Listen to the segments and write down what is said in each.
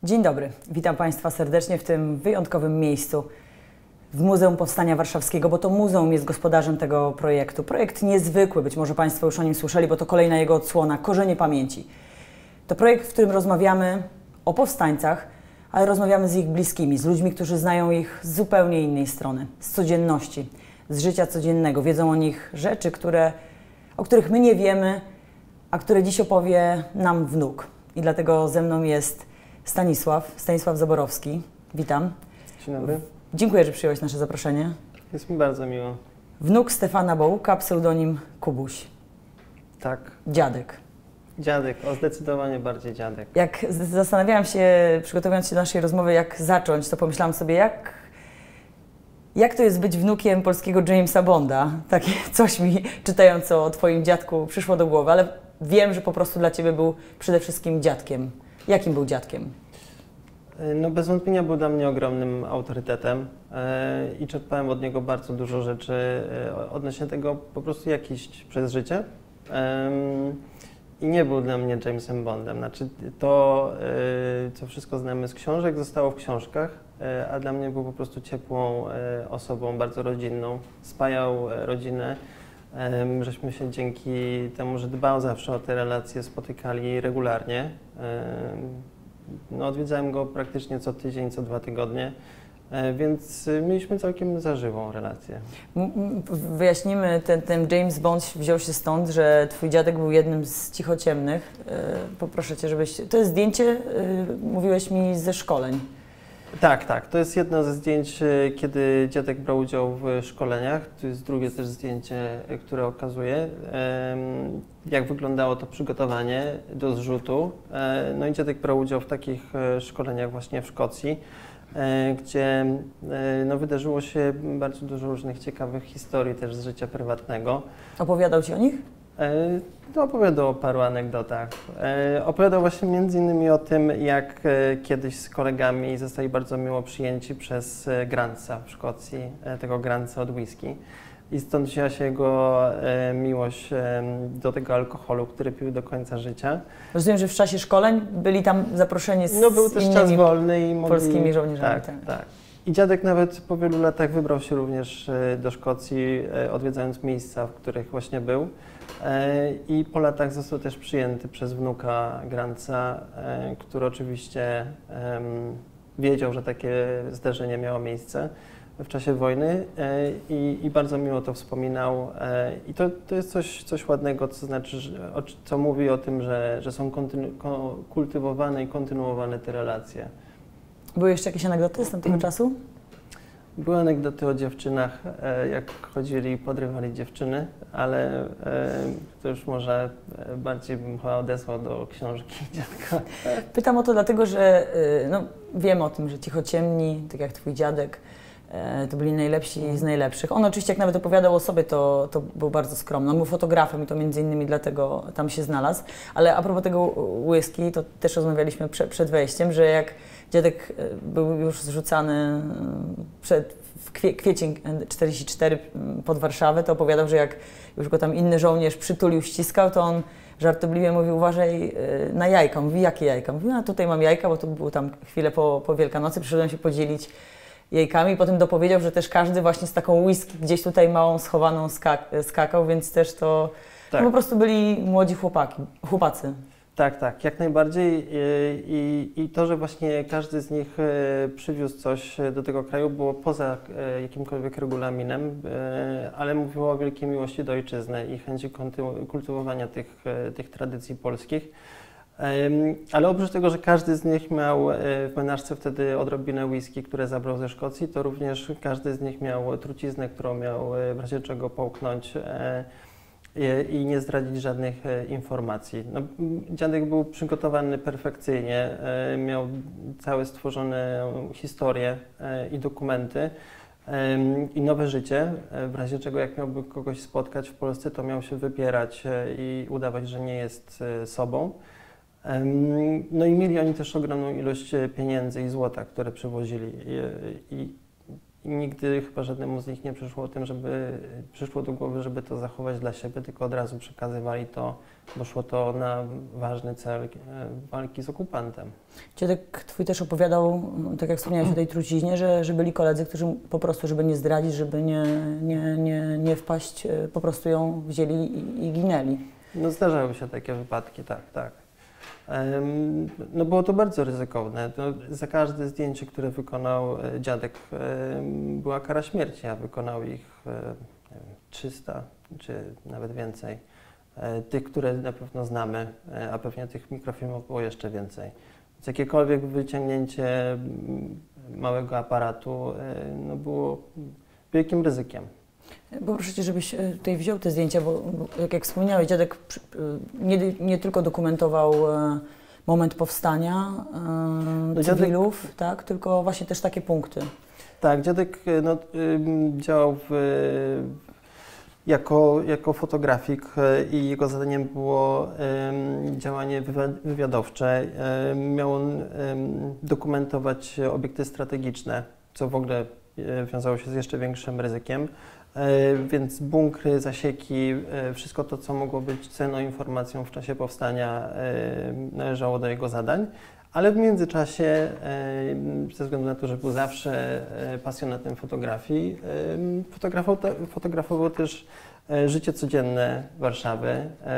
Dzień dobry, witam Państwa serdecznie w tym wyjątkowym miejscu w Muzeum Powstania Warszawskiego, bo to muzeum jest gospodarzem tego projektu. Projekt niezwykły, być może Państwo już o nim słyszeli, bo to kolejna jego odsłona, Korzenie Pamięci. To projekt, w którym rozmawiamy o powstańcach, ale rozmawiamy z ich bliskimi, z ludźmi, którzy znają ich z zupełnie innej strony, z codzienności, z życia codziennego. Wiedzą o nich rzeczy, o których my nie wiemy, a które dziś opowie nam wnuk. I dlatego ze mną jest Stanisław Zaborowski. Witam. Dzień dobry. Dziękuję, że przyjąłeś nasze zaproszenie. Jest mi bardzo miło. Wnuk Stefana Bołuka, pseudonim Kubuś. Tak. Dziadek. Dziadek, zdecydowanie bardziej dziadek. Jak zastanawiałam się, przygotowując się do naszej rozmowy, jak zacząć, to pomyślałam sobie, jak to jest być wnukiem polskiego Jamesa Bonda. Takie coś mi, czytając o Twoim dziadku, przyszło do głowy, ale wiem, że po prostu dla Ciebie był przede wszystkim dziadkiem. Jakim był dziadkiem? No bez wątpienia był dla mnie ogromnym autorytetem i czerpałem od niego bardzo dużo rzeczy odnośnie tego po prostu jak iść przez życie. I nie był dla mnie Jamesem Bondem. Znaczy to, co wszystko znamy z książek, zostało w książkach, a dla mnie był po prostu ciepłą osobą, bardzo rodzinną. Spajał rodzinę. Żeśmy się dzięki temu, że dbał zawsze o te relacje, spotykali regularnie. No, odwiedzałem go praktycznie co tydzień, co 2 tygodnie, więc mieliśmy całkiem zażywą relację. Wyjaśnimy, ten James Bond wziął się stąd, że Twój dziadek był jednym z cichociemnych. Poproszę Cię, żebyś... To jest zdjęcie, mówiłeś mi, ze szkoleń. Tak. To jest jedno ze zdjęć, kiedy dziadek brał udział w szkoleniach. To jest drugie też zdjęcie, które okazuje, jak wyglądało to przygotowanie do zrzutu. No i dziadek brał udział w takich szkoleniach właśnie w Szkocji, gdzie no, wydarzyło się bardzo dużo różnych ciekawych historii też z życia prywatnego. Opowiadał Ci o nich? No, opowiadał o paru anegdotach. Opowiadał właśnie między innymi o tym, jak kiedyś z kolegami zostali bardzo miło przyjęci przez Grantsa w Szkocji, tego Grantsa od whisky. I stąd wzięła się jego miłość do tego alkoholu, który pił do końca życia. Rozumiem, że w czasie szkoleń byli tam zaproszeni z No był też czas wolny i polskimi żołnierzami. Tak. I dziadek nawet po wielu latach wybrał się również do Szkocji, odwiedzając miejsca, w których właśnie był. I po latach został też przyjęty przez wnuka Grantsa, który oczywiście wiedział, że takie zdarzenie miało miejsce w czasie wojny i bardzo miło to wspominał. I to jest coś ładnego, co znaczy, co mówi o tym, że są kultywowane i kontynuowane te relacje. Były jeszcze jakieś anegdoty z tamtego czasu? Były anegdoty o dziewczynach, jak chodzili i podrywali dziewczyny, ale to już może bardziej bym chyba odesłał do książki dziadka. Pytam o to dlatego, że no, wiem o tym, że cichociemni, tak jak Twój dziadek, to byli najlepsi z najlepszych. On oczywiście, jak nawet opowiadał o sobie, to był bardzo skromny. On był fotografem i to między innymi dlatego tam się znalazł. Ale a propos tego whisky, to też rozmawialiśmy przed wejściem, że jak dziadek był już zrzucany w kwiecień 1944 pod Warszawę, to opowiadał, że jak już go tam inny żołnierz przytulił, ściskał, to on żartobliwie mówił: uważaj na jajka. Mówi: jakie jajka? Mówi: a tutaj mam jajka, bo to było tam chwilę po Wielkanocy, przyszedłem się podzielić jajkami. Potem dopowiedział, że też każdy właśnie z taką whisky gdzieś tutaj małą schowaną skakał, więc też to tak. No, po prostu byli młodzi chłopacy. Tak, jak najbardziej. I to, że właśnie każdy z nich przywiózł coś do tego kraju, było poza jakimkolwiek regulaminem, ale mówiło o wielkiej miłości do ojczyzny i chęci kultywowania tych tradycji polskich. Ale oprócz tego, że każdy z nich miał w menażce wtedy odrobinę whisky, które zabrał ze Szkocji, to również każdy z nich miał truciznę, którą miał w razie czego połknąć i nie zdradzić żadnych informacji. No, dziadek był przygotowany perfekcyjnie, miał całe stworzone historie i dokumenty i nowe życie, w razie czego jak miałby kogoś spotkać w Polsce, to miał się wypierać i udawać, że nie jest sobą. No i mieli oni też ogromną ilość pieniędzy i złota, które przywozili. I i nigdy chyba żadnemu z nich nie przyszło do głowy, żeby to zachować dla siebie, tylko od razu przekazywali to, bo szło to na ważny cel walki z okupantem. Dziadek twój też opowiadał, tak jak wspomniałeś o tej truciźnie, że byli koledzy, którzy po prostu, żeby nie zdradzić, żeby nie wpaść, po prostu ją wzięli i ginęli. No zdarzały się takie wypadki, tak. No było to bardzo ryzykowne. No, za każde zdjęcie, które wykonał dziadek, była kara śmierci, a wykonał ich nie wiem, 300 czy nawet więcej. Tych, które na pewno znamy, a pewnie tych mikrofilmów było jeszcze więcej. Więc jakiekolwiek wyciągnięcie małego aparatu no było wielkim ryzykiem. Poproszę Cię, żebyś tutaj wziął te zdjęcia, bo jak wspomniałeś, dziadek nie tylko dokumentował moment powstania cywilów, tak, tylko właśnie też takie punkty. Tak, dziadek no, działał jako fotografik i jego zadaniem było działanie wywiadowcze. Miał on dokumentować obiekty strategiczne, co w ogóle wiązało się z jeszcze większym ryzykiem. Więc bunkry, zasieki, wszystko to, co mogło być cenną informacją w czasie powstania, należało do jego zadań. Ale w międzyczasie, ze względu na to, że był zawsze pasjonatem fotografii, fotografował też życie codzienne Warszawy.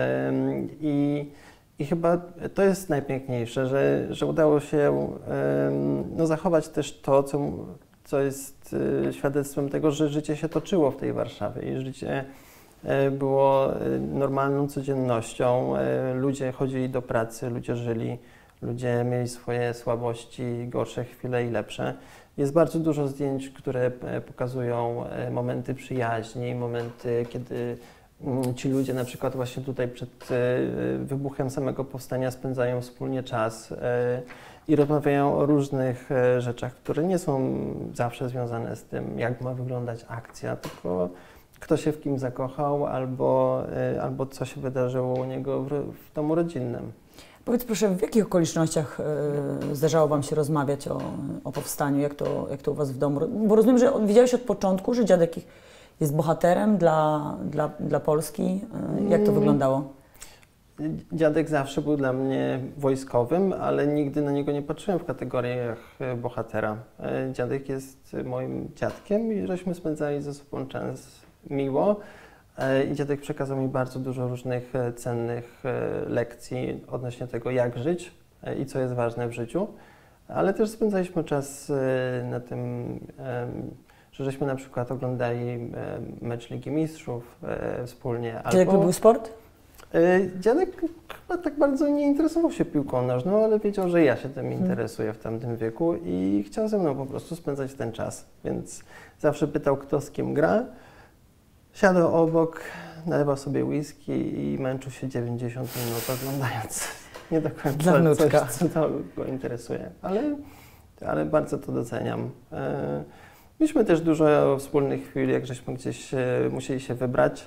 I chyba to jest najpiękniejsze, że udało się no, zachować też to, co jest świadectwem tego, że życie się toczyło w tej Warszawie i życie było normalną codziennością. Ludzie chodzili do pracy, ludzie żyli, ludzie mieli swoje słabości, gorsze chwile i lepsze. Jest bardzo dużo zdjęć, które pokazują momenty przyjaźni, momenty, kiedy ci ludzie na przykład właśnie tutaj przed wybuchem samego powstania spędzają wspólnie czas i rozmawiają o różnych rzeczach, które nie są zawsze związane z tym, jak ma wyglądać akcja, tylko kto się w kim zakochał albo co się wydarzyło u niego w domu rodzinnym. Powiedz proszę, w jakich okolicznościach zdarzało Wam się rozmawiać o powstaniu, jak to u Was w domu? Bo rozumiem, że widziałeś od początku, że dziadek jest bohaterem dla Polski. Jak to wyglądało? Dziadek zawsze był dla mnie wojskowym, ale nigdy na niego nie patrzyłem w kategoriach bohatera. Dziadek jest moim dziadkiem i żeśmy spędzali ze sobą czas miło. I dziadek przekazał mi bardzo dużo różnych cennych lekcji odnośnie tego, jak żyć i co jest ważne w życiu. Ale też spędzaliśmy czas na tym, że żeśmy na przykład oglądali mecz Ligi Mistrzów wspólnie. Dziadek lubił sport? Dziadek chyba tak bardzo nie interesował się piłką nożną, ale wiedział, że ja się tym interesuję w tamtym wieku i chciał ze mną po prostu spędzać ten czas. Więc zawsze pytał, kto z kim gra. Siadał obok, nalewał sobie whisky i męczył się 90 minut oglądając nie do końca coś, co to go interesuje. Ale bardzo to doceniam. Mieliśmy też dużo wspólnych chwil, jak żeśmy gdzieś musieli się wybrać.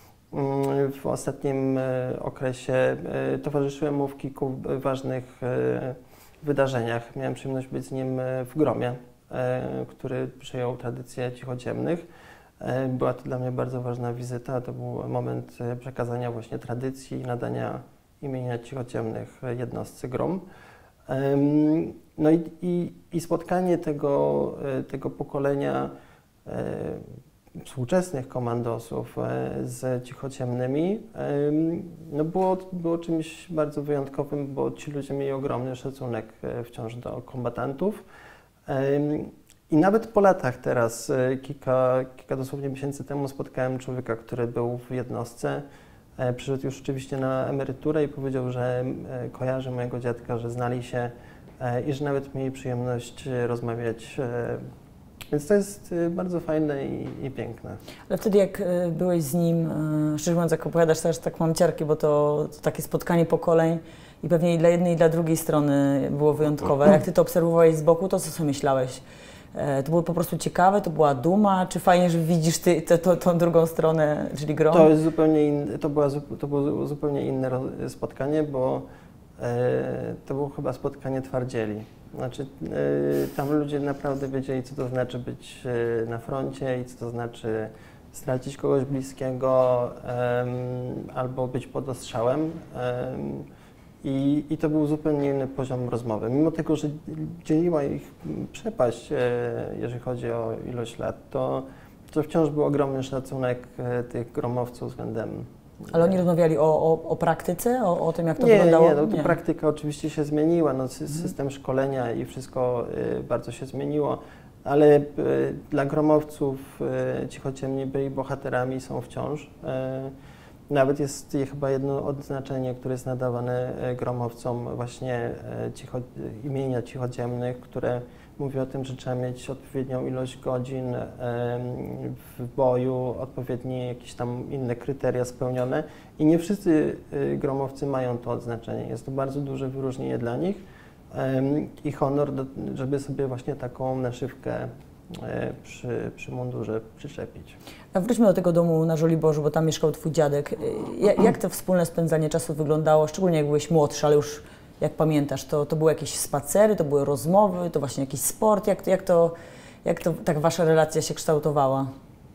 W ostatnim okresie towarzyszyłem mu w kilku ważnych wydarzeniach. Miałem przyjemność być z nim w Gromie, który przyjął tradycje cichociemnych. Była to dla mnie bardzo ważna wizyta. To był moment przekazania właśnie tradycji i nadania imienia cichociemnych jednostce Grom. No i spotkanie tego pokolenia współczesnych komandosów z cichociemnymi no było czymś bardzo wyjątkowym, bo ci ludzie mieli ogromny szacunek wciąż do kombatantów. I nawet po latach teraz, kilka dosłownie miesięcy temu spotkałem człowieka, który był w jednostce, przyszedł już oczywiście na emeryturę i powiedział, że kojarzy mojego dziadka, że znali się i że nawet mieli przyjemność rozmawiać. Więc to jest bardzo fajne i piękne. Ale wtedy jak byłeś z nim, szczerze mówiąc, jak opowiadasz, też tak mam ciarki, bo to takie spotkanie pokoleń i pewnie i dla jednej i dla drugiej strony było wyjątkowe. Jak ty to obserwowałeś z boku, to co sobie myślałeś? To było po prostu ciekawe, to była duma, czy fajnie, że widzisz tą drugą stronę, czyli Grom? To jest zupełnie to było zupełnie inne spotkanie, bo to było chyba spotkanie twardzieli. Znaczy, tam ludzie naprawdę wiedzieli, co to znaczy być na froncie i co to znaczy stracić kogoś bliskiego albo być pod ostrzałem. I to był zupełnie inny poziom rozmowy. Mimo tego, że dzieliła ich przepaść, jeżeli chodzi o ilość lat, to wciąż był ogromny szacunek tych gromowców względem... Ale oni rozmawiali o praktyce, o tym, jak to wyglądało? Nie, no to praktyka oczywiście się zmieniła, no, system szkolenia i wszystko bardzo się zmieniło, ale dla gromowców cichociemni byli bohaterami, są wciąż. Nawet jest chyba jedno odznaczenie, które jest nadawane gromowcom właśnie imienia cichociemnych, które mówi o tym, że trzeba mieć odpowiednią ilość godzin w boju, odpowiednie jakieś tam inne kryteria spełnione i nie wszyscy gromowcy mają to odznaczenie. Jest to bardzo duże wyróżnienie dla nich i honor, żeby sobie właśnie taką naszywkę przy mundurze przyczepić. A wróćmy do tego domu na Żoliborzu, bo tam mieszkał twój dziadek. Jak to wspólne spędzanie czasu wyglądało, szczególnie jak byłeś młodszy, ale już jak pamiętasz, to były jakieś spacery, to były rozmowy, to właśnie jakiś sport? Jak to tak wasza relacja się kształtowała?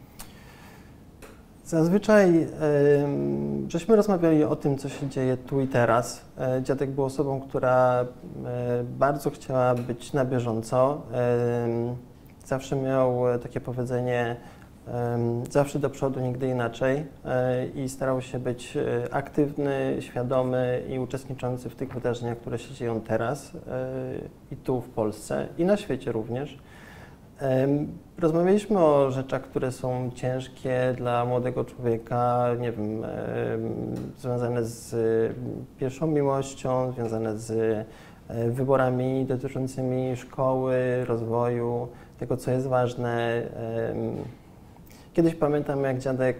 Zazwyczaj żeśmy rozmawiali o tym, co się dzieje tu i teraz. Dziadek był osobą, która bardzo chciała być na bieżąco. Zawsze miał takie powiedzenie, zawsze do przodu, nigdy inaczej i starał się być aktywny, świadomy i uczestniczący w tych wydarzeniach, które się dzieją teraz i tu w Polsce i na świecie również. Rozmawialiśmy o rzeczach, które są ciężkie dla młodego człowieka, nie wiem, związane z pierwszą miłością, związane z wyborami dotyczącymi szkoły, rozwoju, tego, co jest ważne. Kiedyś pamiętam, jak dziadek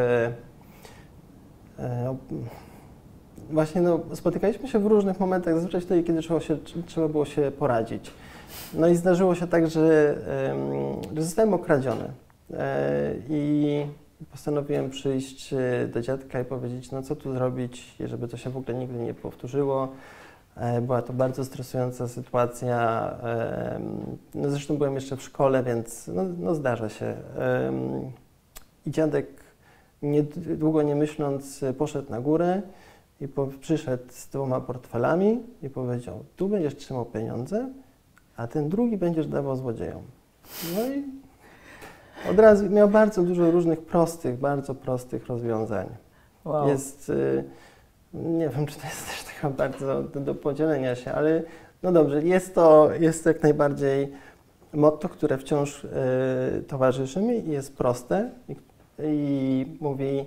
właśnie spotykaliśmy się w różnych momentach, zazwyczaj wtedy, kiedy trzeba było się poradzić. No i zdarzyło się tak, że zostałem okradziony i postanowiłem przyjść do dziadka i powiedzieć, no co tu zrobić, żeby to się w ogóle nigdy nie powtórzyło. Była to bardzo stresująca sytuacja, no zresztą byłem jeszcze w szkole, więc no zdarza się. I dziadek, długo nie myśląc, poszedł na górę i przyszedł z 2 portfelami i powiedział, tu będziesz trzymał pieniądze, a ten drugi będziesz dawał złodziejom. No i od razu miał bardzo dużo różnych bardzo prostych rozwiązań. Wow. Jest, nie wiem, czy to jest też taka bardzo do podzielenia się, ale no dobrze, jest to jak najbardziej motto, które wciąż towarzyszy mi i jest proste i mówi,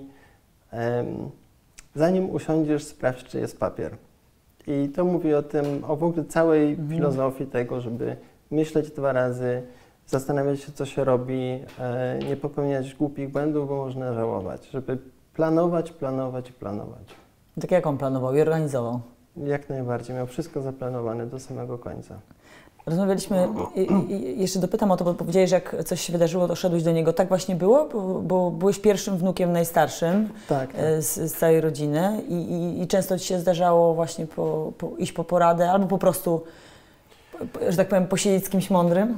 zanim usiądziesz, sprawdź, czy jest papier. I to mówi o tym, o w ogóle całej filozofii tego, żeby myśleć 2 razy, zastanawiać się, co się robi, nie popełniać głupich błędów, bo można żałować, żeby planować. Tak jak on planował i organizował? Jak najbardziej, miał wszystko zaplanowane do samego końca. Rozmawialiśmy, jeszcze dopytam o to, bo powiedziałeś, że jak coś się wydarzyło, to szedłeś do niego. Tak właśnie było? Bo byłeś pierwszym wnukiem najstarszym tak. z całej rodziny i często ci się zdarzało właśnie iść po poradę albo po prostu, że tak powiem, posiedzieć z kimś mądrym?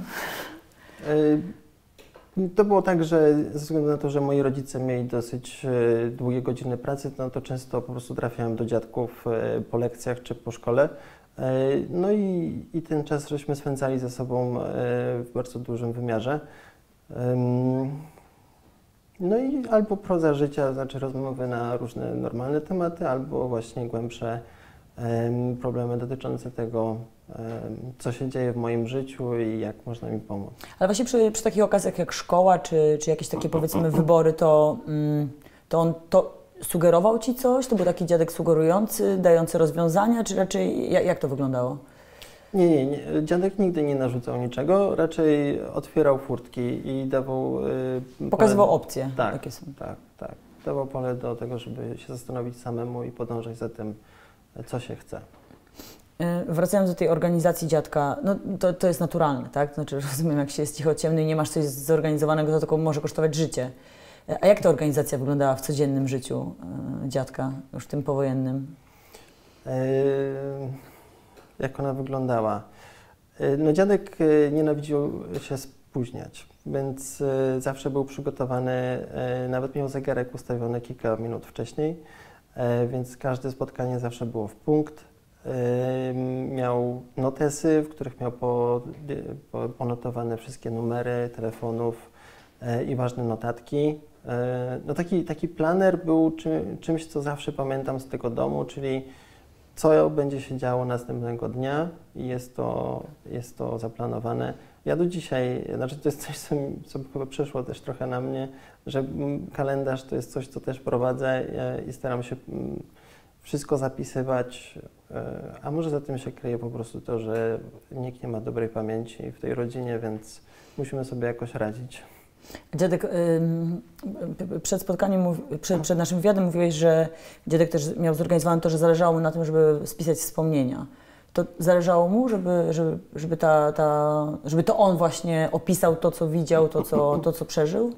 To było tak, że ze względu na to, że moi rodzice mieli dosyć długie godziny pracy, no to często po prostu trafiałem do dziadków po lekcjach czy po szkole. No i ten czas żeśmy spędzali ze sobą w bardzo dużym wymiarze. No i albo proza życia, znaczy rozmowy na różne normalne tematy, albo właśnie głębsze problemy dotyczące tego, co się dzieje w moim życiu i jak można mi pomóc. Ale właśnie przy takich okazjach jak szkoła, czy jakieś takie powiedzmy wybory, to on sugerował ci coś? To był taki dziadek sugerujący, dający rozwiązania, czy raczej jak to wyglądało? Nie. Dziadek nigdy nie narzucał niczego, raczej otwierał furtki i dawał... Pokazywał opcje, tak, jakie są. Tak. Dawał pole do tego, żeby się zastanowić samemu i podążać za tym, co się chce. Wracając do tej organizacji dziadka, no to jest naturalne, tak? Znaczy rozumiem, jak się jest cichociemny i nie masz coś zorganizowanego, to tylko może kosztować życie. A jak ta organizacja wyglądała w codziennym życiu dziadka, już tym powojennym? Jak ona wyglądała? No dziadek nienawidził się spóźniać, więc zawsze był przygotowany, nawet miał zegarek ustawiony kilka minut wcześniej, więc każde spotkanie zawsze było w punkt. Miał notesy, w których miał ponotowane wszystkie numery telefonów i ważne notatki. No taki planer był czymś, co zawsze pamiętam z tego domu, czyli co będzie się działo następnego dnia i jest to zaplanowane. Ja do dzisiaj, znaczy to jest coś, co chyba przeszło też trochę na mnie, że kalendarz to jest coś, co też prowadzę i staram się wszystko zapisywać, a może za tym się kryje po prostu to, że nikt nie ma dobrej pamięci w tej rodzinie, więc musimy sobie jakoś radzić. Dziadek, przed spotkaniem, przed naszym wywiadem mówiłeś, że dziadek też miał zorganizowane to, że zależało mu na tym, żeby spisać wspomnienia. To zależało mu, żeby to on właśnie opisał to, co widział, to, co przeżył?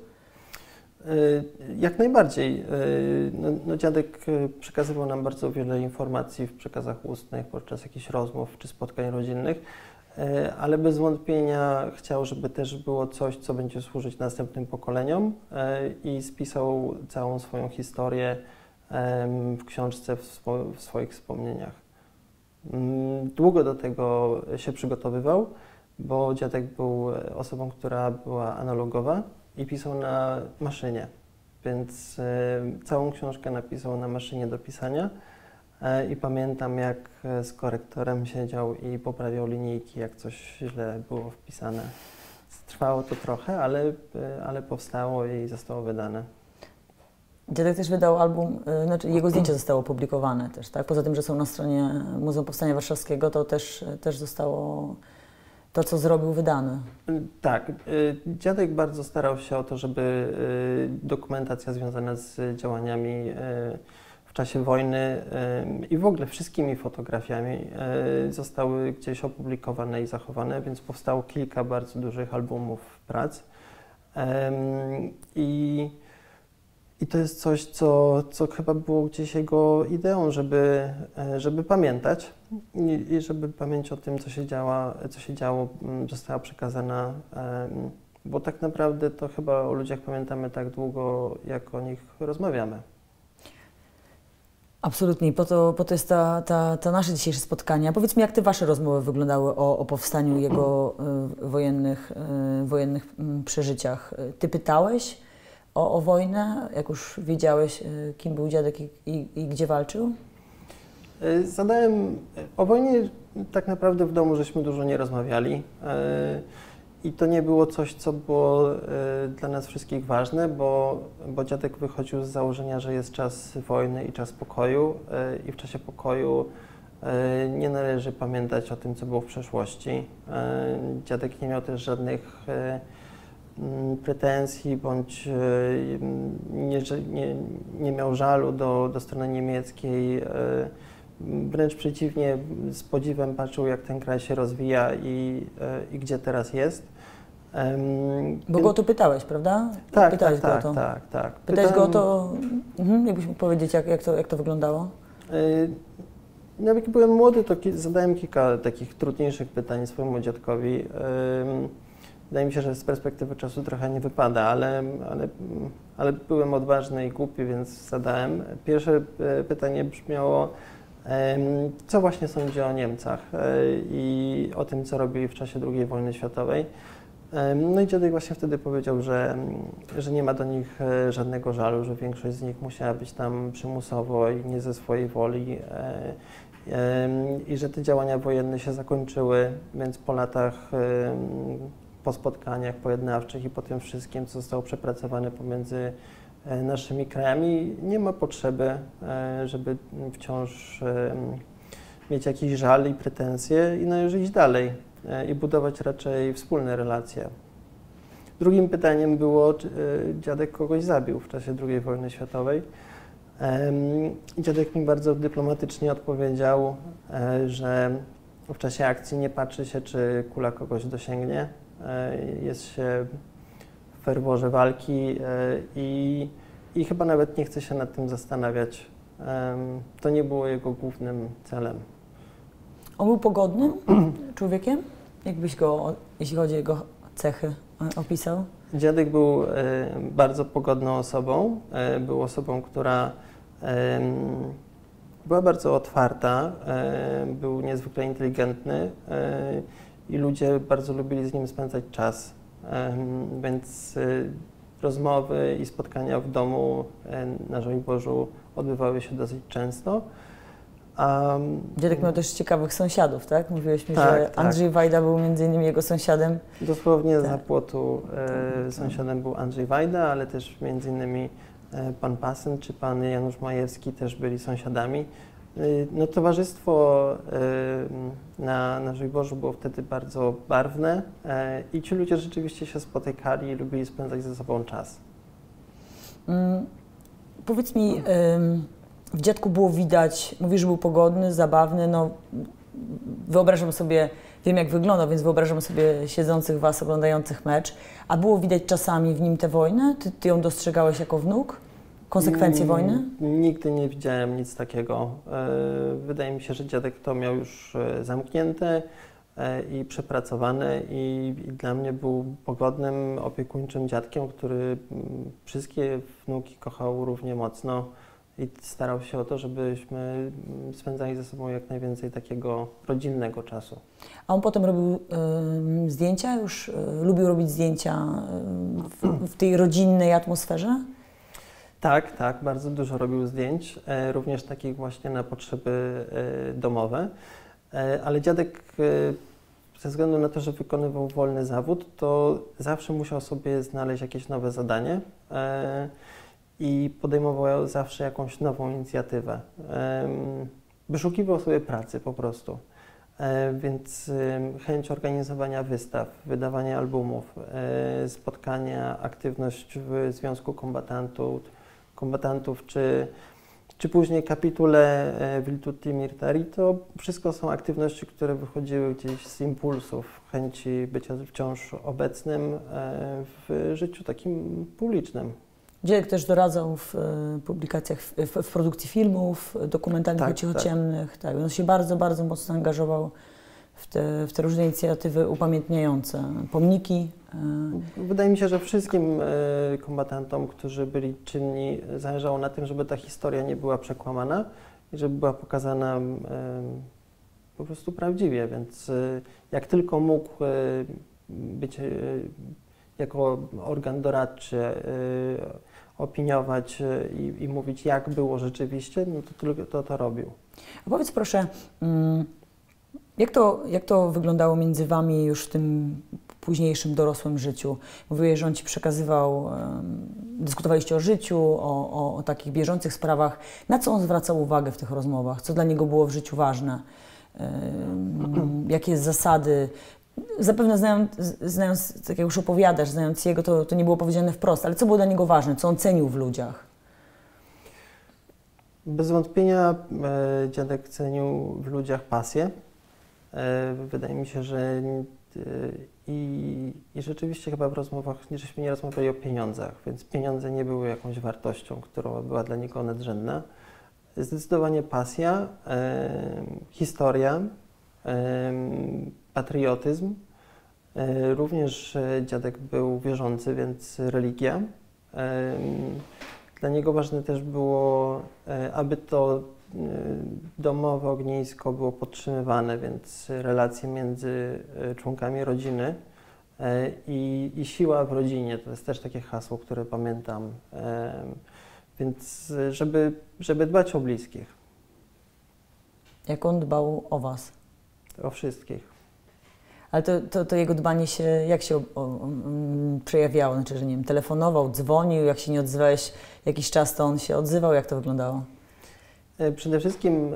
Jak najbardziej. No, dziadek przekazywał nam bardzo wiele informacji w przekazach ustnych podczas jakichś rozmów czy spotkań rodzinnych, ale bez wątpienia chciał, żeby też było coś, co będzie służyć następnym pokoleniom i spisał całą swoją historię w książce, w swoich wspomnieniach. Długo do tego się przygotowywał, bo dziadek był osobą, która była analogowa i pisał na maszynie, więc całą książkę napisał na maszynie do pisania i pamiętam, jak z korektorem siedział i poprawiał linijki, jak coś źle było wpisane. Trwało to trochę, ale powstało i zostało wydane. Dziadek też wydał album, znaczy jego zdjęcie zostało opublikowane też, tak? Poza tym, że są na stronie Muzeum Powstania Warszawskiego, to też zostało to, co zrobił, wydane. Tak. Dziadek bardzo starał się o to, żeby dokumentacja związana z działaniami w czasie wojny i w ogóle wszystkimi fotografiami zostały gdzieś opublikowane i zachowane, więc powstało kilka bardzo dużych albumów prac. I to jest coś, co chyba było gdzieś jego ideą, żeby pamiętać i żeby pamięć o tym, co się działo, została przekazana, bo tak naprawdę to chyba o ludziach pamiętamy tak długo, jak o nich rozmawiamy. Absolutnie. I po to jest to nasze dzisiejsze spotkanie. A powiedz mi, jak te wasze rozmowy wyglądały o powstaniu jego wojennych przeżyciach? Ty pytałeś o wojnę, jak już wiedziałeś, kim był dziadek i gdzie walczył? Zadałem o wojnie tak naprawdę w domu, żeśmy dużo nie rozmawiali i to nie było coś, co było dla nas wszystkich ważne, bo dziadek wychodził z założenia, że jest czas wojny i czas pokoju i w czasie pokoju nie należy pamiętać o tym, co było w przeszłości. Dziadek nie miał też żadnych pretensji bądź nie miał żalu do strony niemieckiej. Wręcz przeciwnie, z podziwem patrzył, jak ten kraj się rozwija i gdzie teraz jest. Bo go o to pytałeś, prawda? Tak, pytałeś tak, go o to. tak. Pytałeś go o to, jakbyś mógł powiedzieć, jak to wyglądało? Jak byłem młody, to zadałem kilka takich trudniejszych pytań swojemu dziadkowi. Wydaje mi się, że z perspektywy czasu trochę nie wypada, ale byłem odważny i głupi, więc zadałem. Pierwsze pytanie brzmiało, co właśnie sądzi o Niemcach i o tym, co robili w czasie II wojny światowej. No i dziadek właśnie wtedy powiedział, że nie ma do nich żadnego żalu, że większość z nich musiała być tam przymusowo i nie ze swojej woli i że te działania wojenne się zakończyły, więc po latach, po spotkaniach pojednawczych i po tym wszystkim, co zostało przepracowane pomiędzy naszymi krajami, nie ma potrzeby, żeby wciąż mieć jakiś żal i pretensje i należy iść dalej i budować raczej wspólne relacje. Drugim pytaniem było, czy dziadek kogoś zabił w czasie II wojny światowej. Dziadek mi bardzo dyplomatycznie odpowiedział, że w czasie akcji nie patrzy się, czy kula kogoś dosięgnie. Jest się w ferworze walki i chyba nawet nie chce się nad tym zastanawiać, To nie było jego głównym celem. On był pogodnym człowiekiem? Jakbyś go, jeśli chodzi o jego cechy, opisał? Dziadek był bardzo pogodną osobą. Był osobą, która była bardzo otwarta, był niezwykle inteligentny i ludzie bardzo lubili z nim spędzać czas. Więc rozmowy i spotkania w domu na Żoliborzu odbywały się dosyć często. Dziadek miał też ciekawych sąsiadów, tak? Mówiłeś mi, tak, że Andrzej Wajda był między innymi jego sąsiadem. Dosłownie za płotu sąsiadem był Andrzej Wajda, ale też między innymi pan Pasyn czy pan Janusz Majewski też byli sąsiadami. No, towarzystwo na Żoliborzu było wtedy bardzo barwne i ci ludzie rzeczywiście się spotykali i lubili spędzać ze sobą czas. Powiedz mi, w dziadku było widać, mówisz, że był pogodny, zabawny, no wyobrażam sobie, wiem jak wygląda, więc wyobrażam sobie siedzących was, oglądających mecz, a było widać czasami w nim tę wojnę? Ty ją dostrzegałeś jako wnuk? Konsekwencje wojny? Nigdy nie widziałem nic takiego. Wydaje mi się, że dziadek to miał już zamknięte i przepracowane i dla mnie był pogodnym, opiekuńczym dziadkiem, który wszystkie wnuki kochał równie mocno i starał się o to, żebyśmy spędzali ze sobą jak najwięcej takiego rodzinnego czasu. A on potem robił zdjęcia? Już lubił robić zdjęcia w tej rodzinnej atmosferze? Tak, tak, bardzo dużo robił zdjęć, również takich właśnie na potrzeby domowe, ale dziadek ze względu na to, że wykonywał wolny zawód, to zawsze musiał sobie znaleźć jakieś nowe zadanie i podejmował zawsze jakąś nową inicjatywę. Wyszukiwał sobie pracy po prostu, więc chęć organizowania wystaw, wydawania albumów, spotkania, aktywność w Związku Kombatantów czy później kapitule Virtuti Militari, to wszystko są aktywności, które wychodziły gdzieś z impulsów, chęci bycia wciąż obecnym w życiu takim publicznym. Dziadek też doradzał w publikacjach, w produkcji filmów, dokumentalnych o cichociemnych. Tak. On się bardzo, bardzo mocno angażował w te różne inicjatywy upamiętniające pomniki. Wydaje mi się, że wszystkim kombatantom, którzy byli czynni, zależało na tym, żeby ta historia nie była przekłamana i żeby była pokazana po prostu prawdziwie, więc jak tylko mógł być jako organ doradczy, opiniować i mówić, jak było rzeczywiście, no to robił. A powiedz proszę, jak to wyglądało między wami już w tym późniejszym dorosłym życiu? Mówiłeś, że on ci przekazywał, dyskutowaliście o życiu, o takich bieżących sprawach. Na co on zwracał uwagę w tych rozmowach? Co dla niego było w życiu ważne? Jakie zasady? Zapewne znając, tak jak już opowiadasz, znając jego, to nie było powiedziane wprost, ale co było dla niego ważne? Co on cenił w ludziach? Bez wątpienia dziadek cenił w ludziach pasję. Wydaje mi się, że i rzeczywiście chyba w rozmowach żeśmy nie rozmawiali o pieniądzach, więc pieniądze nie były jakąś wartością, która była dla niego nadrzędna. Zdecydowanie pasja, historia, patriotyzm. Również dziadek był wierzący, więc religia. Dla niego ważne też było, aby to domowe ognisko było podtrzymywane, więc relacje między członkami rodziny i siła w rodzinie, to jest też takie hasło, które pamiętam, więc żeby dbać o bliskich. Jak on dbał o was? O wszystkich. Ale to jego dbanie się, jak się przejawiało? Znaczy, że nie wiem, telefonował, dzwonił, jak się nie odzywałeś jakiś czas, to on się odzywał, jak to wyglądało? Przede wszystkim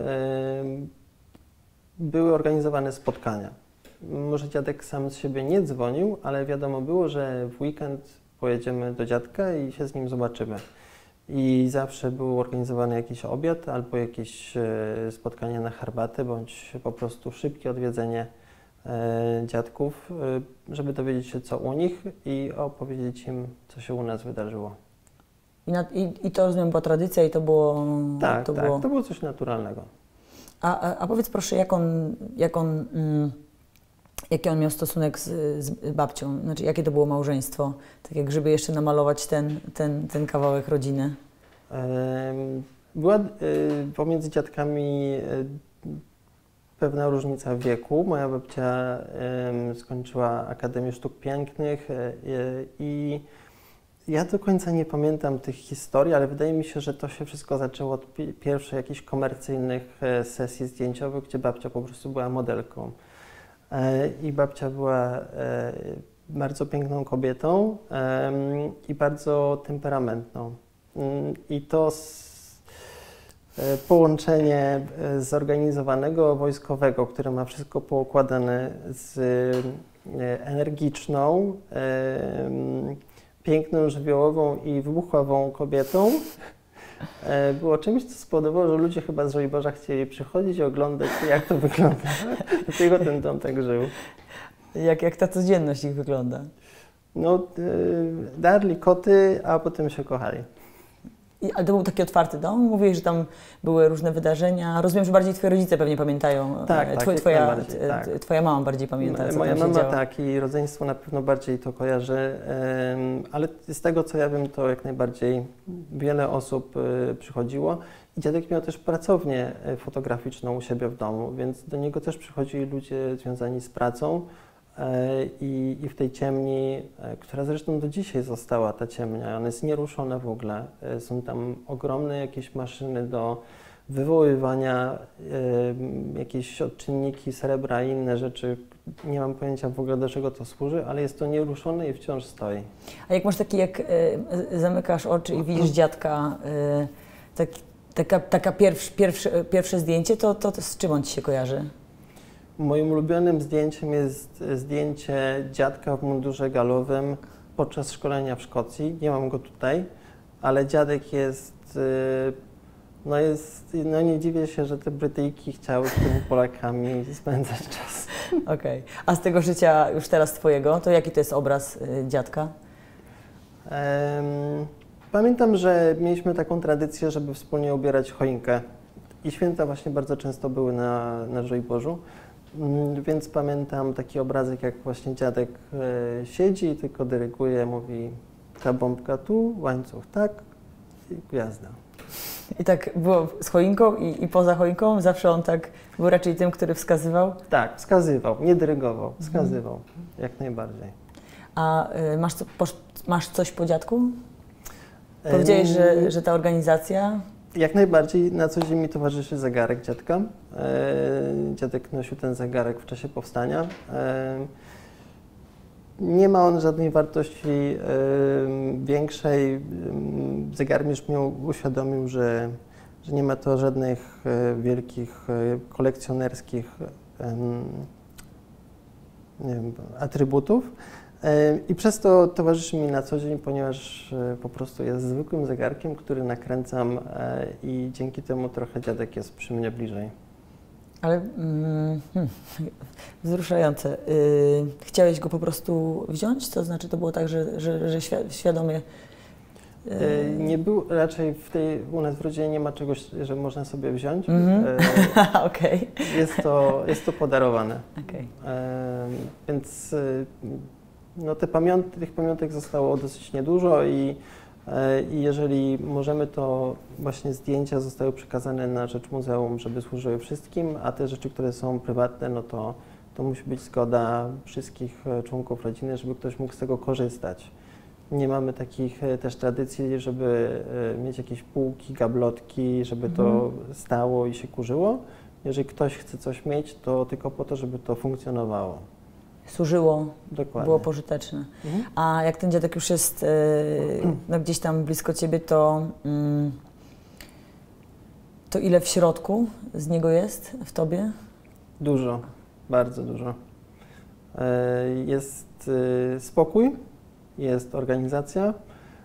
były organizowane spotkania. Może dziadek sam z siebie nie dzwonił, ale wiadomo było, że w weekend pojedziemy do dziadka i się z nim zobaczymy. I zawsze był organizowany jakiś obiad albo jakieś spotkanie na herbatę, bądź po prostu szybkie odwiedzenie dziadków, żeby dowiedzieć się, co u nich i opowiedzieć im, co się u nas wydarzyło. I to, rozumiem, była tradycja i to było... Tak, to było coś naturalnego. A powiedz proszę, jaki on miał stosunek z babcią? Znaczy, jakie to było małżeństwo? Tak jak żeby jeszcze namalować ten kawałek rodziny. Była pomiędzy dziadkami pewna różnica wieku. Moja babcia skończyła Akademię Sztuk Pięknych i ja do końca nie pamiętam tych historii, ale wydaje mi się, że to się wszystko zaczęło od pierwszych jakichś komercyjnych sesji zdjęciowych, gdzie babcia po prostu była modelką. I babcia była bardzo piękną kobietą i bardzo temperamentną. I to połączenie zorganizowanego wojskowego, które ma wszystko poukładane, z energiczną, piękną, żywiołową i wybuchową kobietą było czymś, co spowodowało, że ludzie chyba z Żoliborza chcieli przychodzić i oglądać, jak to wygląda. Dlatego ten dom tak żył. Jak ta codzienność ich wygląda? No, darli koty, a potem się kochali. Ale to był taki otwarty dom? Mówiłeś, że tam były różne wydarzenia. Rozumiem, że bardziej twoi rodzice pewnie pamiętają. Tak, twoja mama bardziej pamięta, co moja tam się mama działo. Tak, i rodzeństwo na pewno bardziej to kojarzy, ale z tego, co ja wiem, to jak najbardziej wiele osób przychodziło. I dziadek miał też pracownię fotograficzną u siebie w domu, więc do niego też przychodzili ludzie związani z pracą. I w tej ciemni, która zresztą do dzisiaj została, ta ciemnia, ona jest nieruszona w ogóle. Są tam ogromne jakieś maszyny do wywoływania, jakieś odczynniki srebra i inne rzeczy. Nie mam pojęcia w ogóle, do czego to służy, ale jest to nieruszone i wciąż stoi. A jak masz taki, jak zamykasz oczy i widzisz dziadka, taka pierwsze zdjęcie, to z czym on ci się kojarzy? Moim ulubionym zdjęciem jest zdjęcie dziadka w mundurze galowym podczas szkolenia w Szkocji. Nie mam go tutaj, ale dziadek jest, nie dziwię się, że te Brytyjki chciały z tymi Polakami spędzać czas. Okej. A z tego życia już teraz twojego, to jaki to jest obraz dziadka? Pamiętam, że mieliśmy taką tradycję, żeby wspólnie ubierać choinkę i święta właśnie bardzo często były na Żoliborzu. Więc pamiętam taki obrazek, jak właśnie dziadek siedzi i tylko dyryguje, mówi ta bombka tu, łańcuch tak i gwiazda. I tak było z choinką i poza choinką? Zawsze on tak był raczej tym, który wskazywał? Tak, wskazywał, nie dyrygował, wskazywał, jak najbardziej. A masz coś po dziadku? Powiedziałeś, że ta organizacja... Jak najbardziej na co dzień mi towarzyszy zegarek dziadka. Dziadek nosił ten zegarek w czasie powstania. Nie ma on żadnej wartości większej. Zegarmistrz mnie uświadomił, że nie ma to żadnych wielkich kolekcjonerskich nie wiem, atrybutów. I przez to towarzyszy mi na co dzień, ponieważ po prostu jest zwykłym zegarkiem, który nakręcam i dzięki temu trochę dziadek jest przy mnie bliżej. Ale wzruszające. Chciałeś go po prostu wziąć? To znaczy to było tak, że świadomie... Nie był, raczej u nas w rodzinie nie ma czegoś, że można sobie wziąć. Okej. Jest to podarowane. Okay. Więc no tych pamiątek zostało dosyć niedużo i jeżeli możemy, to właśnie zdjęcia zostały przekazane na rzecz muzeum, żeby służyły wszystkim, a te rzeczy, które są prywatne, no to musi być zgoda wszystkich członków rodziny, żeby ktoś mógł z tego korzystać. Nie mamy takich też tradycji, żeby mieć jakieś półki, gablotki, żeby to stało i się kurzyło. Jeżeli ktoś chce coś mieć, to tylko po to, żeby to funkcjonowało. Służyło, Dokładnie. Było pożyteczne. A jak ten dziadek już jest gdzieś tam blisko ciebie, to ile w środku z niego jest w tobie? Dużo, bardzo dużo. Jest spokój, jest organizacja,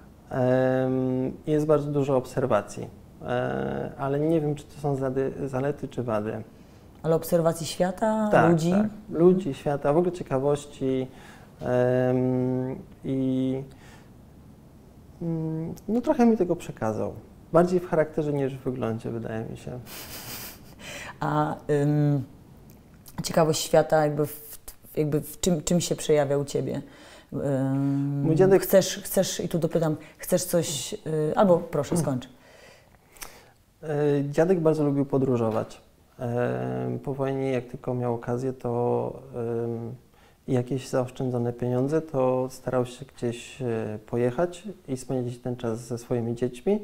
jest bardzo dużo obserwacji, ale nie wiem, czy to są zalety czy wady. Ale obserwacji świata, tak, ludzi? Tak, ludzi, świata, w ogóle ciekawości i No trochę mi tego przekazał. Bardziej w charakterze niż w wyglądzie, wydaje mi się. A ciekawość świata jakby w czym się przejawia u Ciebie? Mój dziadek... Chcesz, i tu dopytam, chcesz coś, albo proszę, skończ. Dziadek bardzo lubił podróżować. Po wojnie, jak tylko miał okazję, to jakieś zaoszczędzone pieniądze, to starał się gdzieś pojechać i spędzić ten czas ze swoimi dziećmi.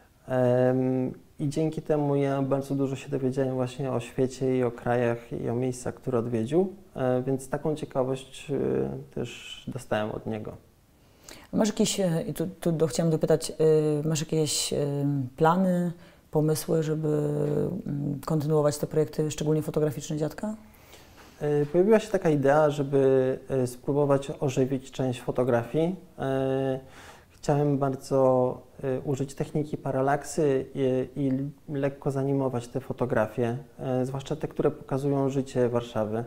I dzięki temu ja bardzo dużo się dowiedziałem właśnie o świecie i o krajach i o miejscach, które odwiedził, więc taką ciekawość też dostałem od niego. Masz jakieś, i tu chciałam dopytać, masz jakieś plany, pomysły, żeby kontynuować te projekty, szczególnie fotograficzne dziadka? Pojawiła się taka idea, żeby spróbować ożywić część fotografii. Chciałem bardzo użyć techniki paralaksy i lekko zanimować te fotografie, zwłaszcza te, które pokazują życie Warszawy,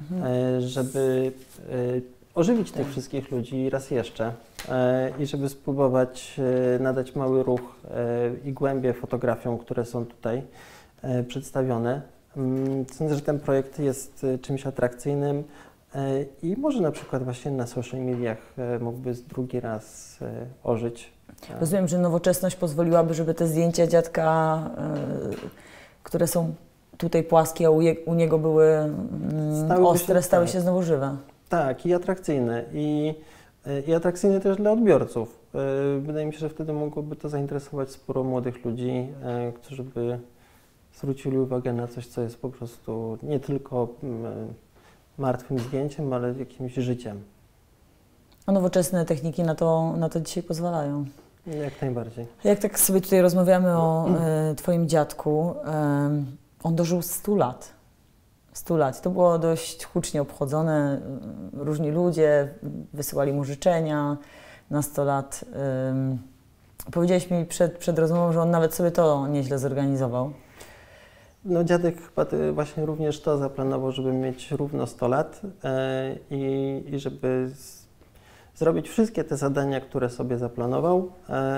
żeby ożywić tych wszystkich ludzi raz jeszcze i żeby spróbować nadać mały ruch i głębię fotografiom, które są tutaj przedstawione. Sądzę, że ten projekt jest czymś atrakcyjnym i może na przykład właśnie na social mediach mógłby drugi raz ożyć. Rozumiem, że nowoczesność pozwoliłaby, żeby te zdjęcia dziadka, które są tutaj płaskie, a u niego były ostre, stały się znowu żywe. Tak, i atrakcyjne. I atrakcyjne też dla odbiorców. Wydaje mi się, że wtedy mogłoby to zainteresować sporo młodych ludzi, którzy by zwrócili uwagę na coś, co jest po prostu nie tylko martwym zdjęciem, ale jakimś życiem. A nowoczesne techniki na to dzisiaj pozwalają. Jak najbardziej. Jak tak sobie tutaj rozmawiamy o Twoim dziadku, on dożył 100 lat. 100 lat. To było dość hucznie obchodzone. Różni ludzie wysyłali mu życzenia na 100 lat. Powiedziałeś mi przed rozmową, że on nawet sobie to nieźle zorganizował. No dziadek chyba właśnie również to zaplanował, żeby mieć równo 100 lat i żeby zrobić wszystkie te zadania, które sobie zaplanował,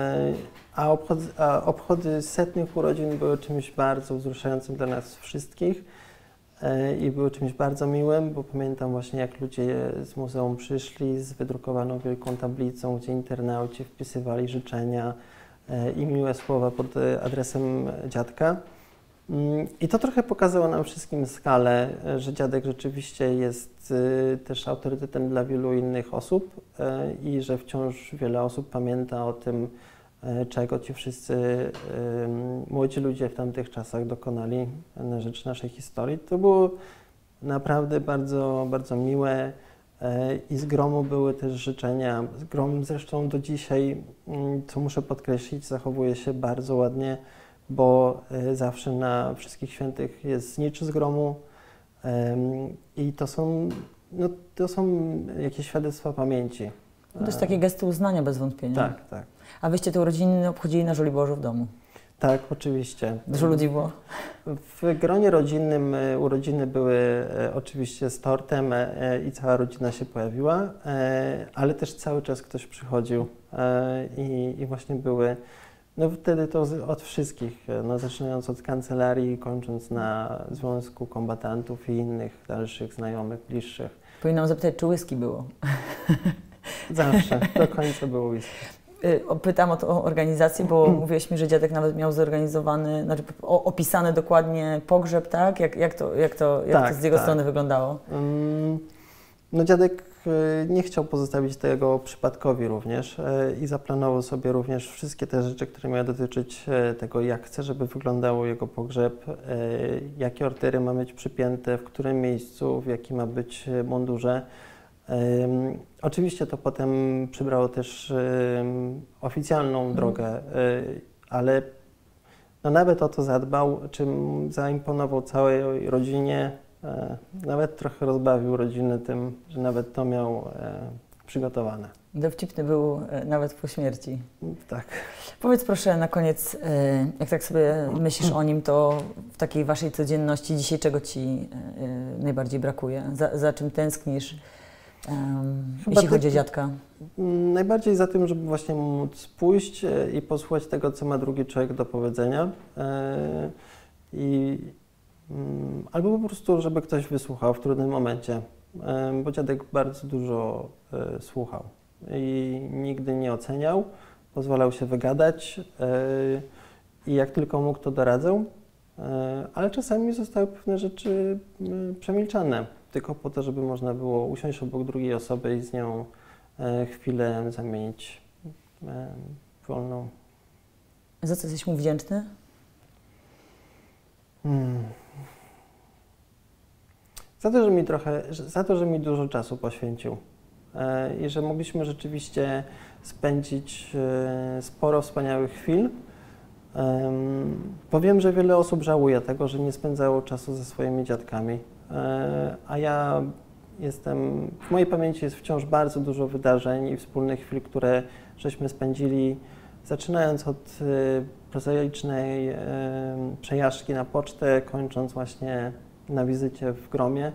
a obchody 100 urodzin były czymś bardzo wzruszającym dla nas wszystkich i były czymś bardzo miłym, bo pamiętam właśnie, jak ludzie z muzeum przyszli z wydrukowaną wielką tablicą, gdzie internauci wpisywali życzenia i miłe słowa pod adresem dziadka. I to trochę pokazało nam wszystkim skalę, że dziadek rzeczywiście jest też autorytetem dla wielu innych osób i że wciąż wiele osób pamięta o tym, czego ci wszyscy młodzi ludzie w tamtych czasach dokonali na rzecz naszej historii. To było naprawdę bardzo, bardzo miłe i z gromu były też życzenia. Z grom zresztą do dzisiaj, co muszę podkreślić, zachowuje się bardzo ładnie, bo zawsze na Wszystkich Świętych jest znicz z gromu i to są jakieś świadectwa pamięci. To jest takie gesty uznania bez wątpienia. Tak, tak. A wyście te urodziny obchodzili na Żoliborzu w domu? Tak, oczywiście. Dużo ludzi było? W gronie rodzinnym urodziny były oczywiście z tortem i cała rodzina się pojawiła, ale też cały czas ktoś przychodził i właśnie były. No wtedy to od wszystkich, no zaczynając od kancelarii, kończąc na Związku Kombatantów i innych dalszych znajomych, bliższych. Powinnam zapytać, czy whisky było? Zawsze, do końca było whisky. Pytam o tą organizację, bo mówiłeś mi, że dziadek nawet miał zorganizowany, znaczy opisany dokładnie pogrzeb, tak? Jak to z jego strony wyglądało? No dziadek nie chciał pozostawić tego przypadkowi również i zaplanował sobie również wszystkie te rzeczy, które miały dotyczyć tego, jak chce, żeby wyglądał jego pogrzeb, jakie ordery ma być przypięte, w którym miejscu, w jakim ma być mundurze. Oczywiście to potem przybrało też oficjalną drogę, ale no nawet o to zadbał, czym zaimponował całej rodzinie. Nawet trochę rozbawił rodzinę tym, że nawet to miał przygotowane. Dowcipny był nawet po śmierci. Tak. Powiedz proszę na koniec, jak tak sobie myślisz o nim, to w takiej waszej codzienności dzisiaj czego ci najbardziej brakuje? Za czym tęsknisz? jeśli chodzi o dziadka? Najbardziej za tym, żeby właśnie móc pójść i posłuchać tego, co ma drugi człowiek do powiedzenia. Albo po prostu, żeby ktoś wysłuchał w trudnym momencie, bo dziadek bardzo dużo słuchał i nigdy nie oceniał, pozwalał się wygadać i jak tylko mógł, to doradzał, ale czasami zostały pewne rzeczy przemilczane, tylko po to, żeby można było usiąść obok drugiej osoby i z nią chwilę zamienić wolną. Za co jesteś mu wdzięczny? Za to, że mi dużo czasu poświęcił i że mogliśmy rzeczywiście spędzić sporo wspaniałych chwil. Bo wiem, że wiele osób żałuje tego, że nie spędzało czasu ze swoimi dziadkami, a ja w mojej pamięci jest wciąż bardzo dużo wydarzeń i wspólnych chwil, które żeśmy spędzili, zaczynając od prozaicznej przejażdżki na pocztę, kończąc właśnie na wizycie w Gromie.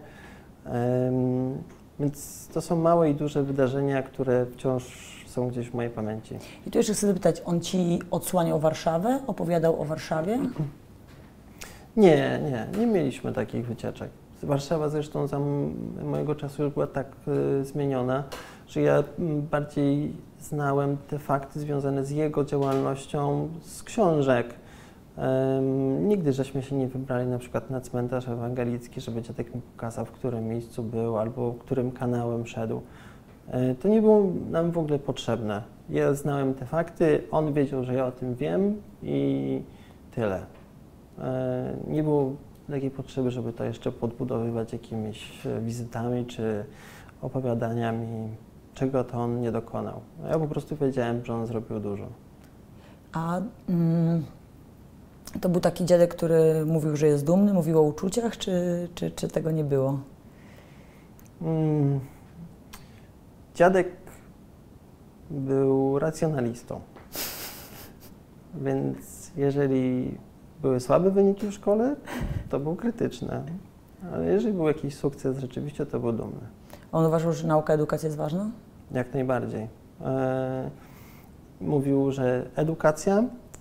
Więc to są małe i duże wydarzenia, które wciąż są gdzieś w mojej pamięci. I tu jeszcze chcę zapytać, on Ci odsłaniał Warszawę? Opowiadał o Warszawie? Nie mieliśmy takich wycieczek. Warszawa zresztą za mojego czasu już była tak zmieniona, że ja bardziej znałem te fakty związane z jego działalnością z książek. Nigdy żeśmy się nie wybrali na przykład na cmentarz ewangelicki, żeby dziadek mi pokazał, w którym miejscu był albo którym kanałem szedł. To nie było nam w ogóle potrzebne. Ja znałem te fakty, on wiedział, że ja o tym wiem i tyle. Nie było takiej potrzeby, żeby to jeszcze podbudowywać jakimiś wizytami czy opowiadaniami, czego to on nie dokonał. Ja po prostu wiedziałem, że on zrobił dużo. A to był taki dziadek, który mówił, że jest dumny, mówił o uczuciach, czy tego nie było? Dziadek był racjonalistą, więc jeżeli były słabe wyniki w szkole, to był krytyczny, ale jeżeli był jakiś sukces rzeczywiście, to był dumny. On uważał, że nauka, edukacja jest ważna? Jak najbardziej. Mówił, że edukacja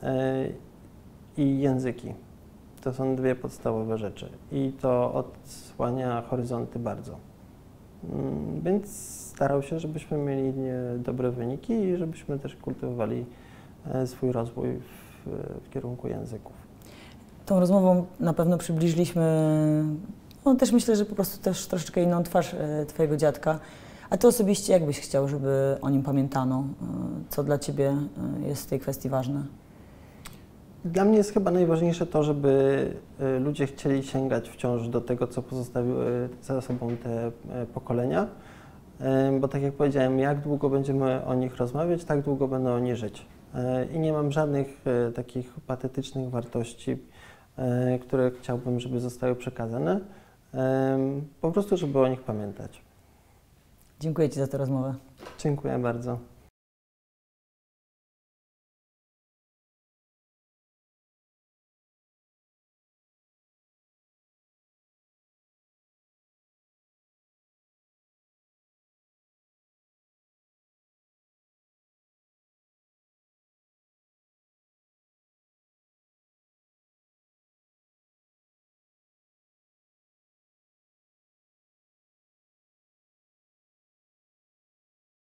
i języki to są dwie podstawowe rzeczy i to odsłania horyzonty bardzo. Więc starał się, żebyśmy mieli dobre wyniki i żebyśmy też kultywowali swój rozwój w kierunku języków. Tą rozmową na pewno przybliżyliśmy, no też myślę, że po prostu też troszeczkę inną twarz Twojego dziadka. A Ty osobiście jak byś chciał, żeby o nim pamiętano? Co dla Ciebie jest w tej kwestii ważne? Dla mnie jest chyba najważniejsze to, żeby ludzie chcieli sięgać wciąż do tego, co pozostawiły za sobą te pokolenia, bo tak jak powiedziałem, jak długo będziemy o nich rozmawiać, tak długo będą oni żyć. I nie mam żadnych takich patetycznych wartości, które chciałbym, żeby zostały przekazane, po prostu, żeby o nich pamiętać. Dziękuję Ci za tę rozmowę. Dziękuję bardzo.